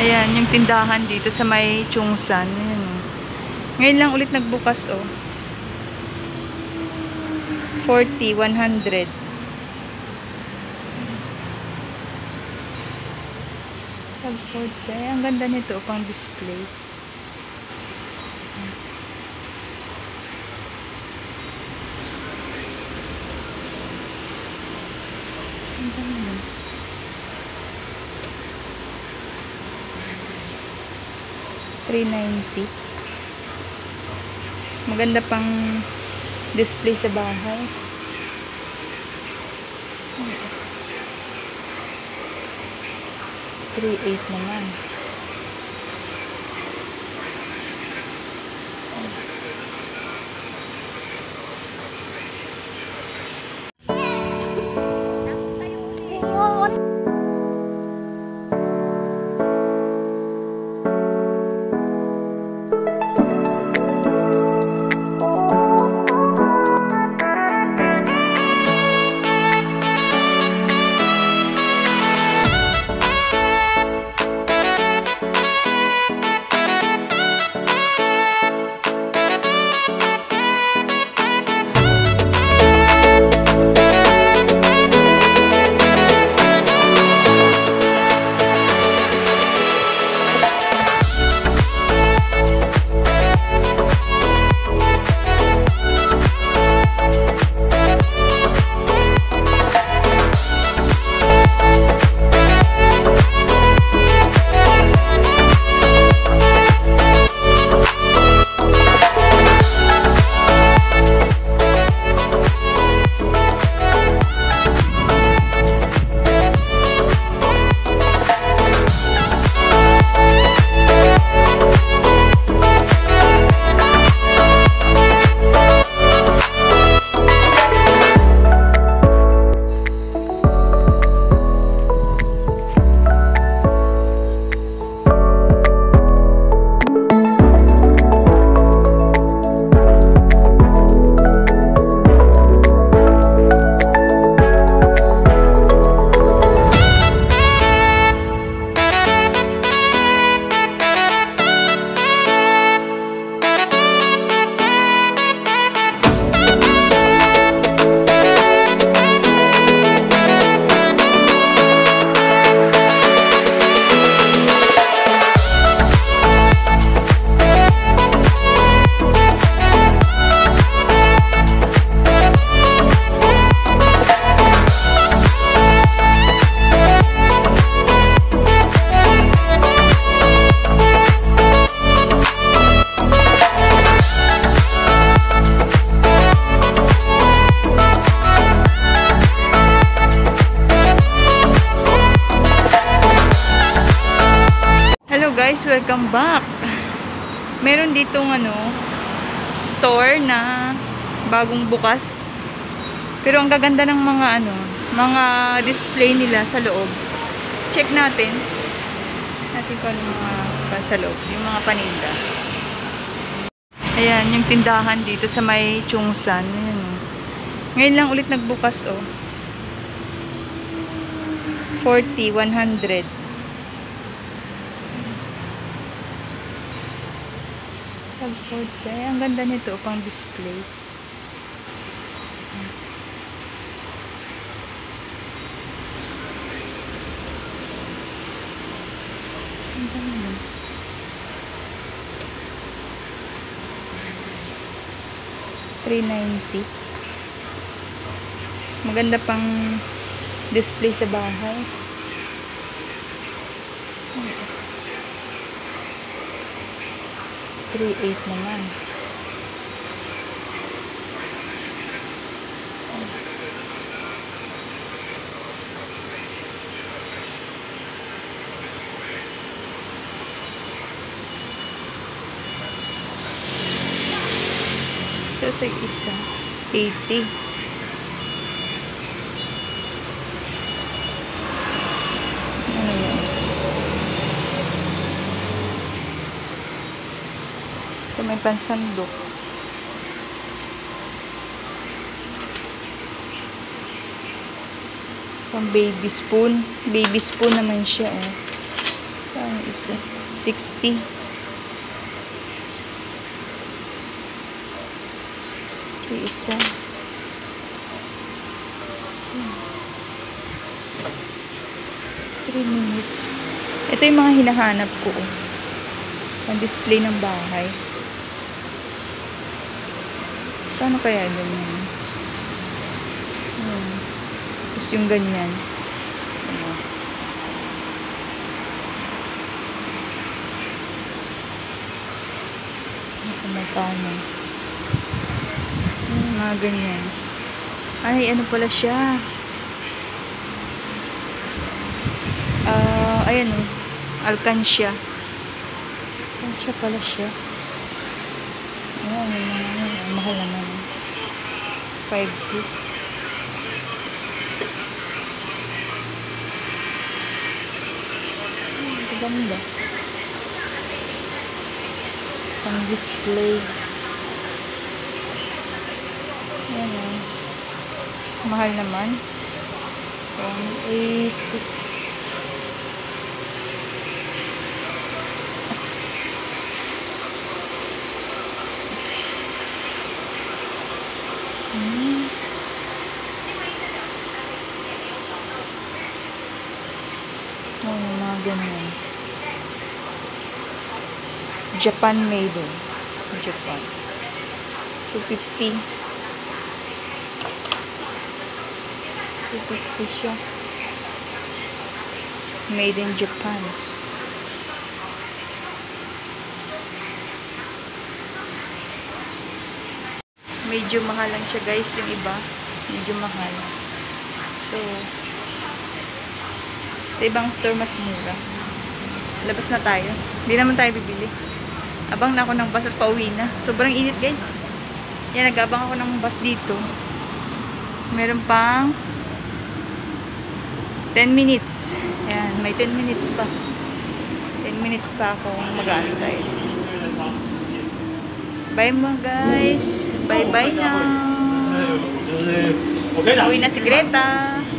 Ayan, yung tindahan dito sa may Chungsan. Ayan, oh. Ngayon lang ulit nagbukas, oh. 40, 100. Ang ganda nito, pang display. Ang ganda. $390. Maganda pang display sa bahay. $3.8 naman. Guys, welcome back. Meron ditong store na bagong bukas. Pero ang gaganda ng mga display nila sa loob. Check natin kung ano mga sa loob, yung mga paninda. Ayan, yung tindahan dito sa may Chungsan. Ayan, oh. Ngayon lang ulit nagbukas, oh. 40, 100. Ang ganda nito, pang display. Ang ganda. $390. Maganda pang display sa bahay. $3.8 naman. So, isa. 80. Ano yan? Ito may pansandok. Pang baby spoon. Baby spoon naman siya, oh. Saan? Isa. 60. 60 isa. 3 minutes. Ito yung mga hinahanap ko. Ang display ng bahay. Paano kaya ganyan? Tapos yung ganyan. Magkano? Mga ganyan. Ay, ano pala siya? Ayan o. Alkansya. Alkansya pala siya. Ayan, mahal naman. 5K. Ito ganda. Pang display. Ayan o. Mahal naman. 180. Mga ganyan. Japan made in. Japan. 250. 250 siya. Made in Japan. Medyo mahal lang siya guys, yung iba. Medyo mahal. So, sa ibang store mas mura. Labas na tayo. Hindi naman tayo bibili. Abang na ako ng bus at pauwi na. Sobrang init guys. Yan, nag-abang ako ng bus dito. Meron pang 10 minutes. Yan, may 10 minutes pa. 10 minutes pa akong mag-aantay. Bye mga guys. Bye-bye na. Uwi na si Greta.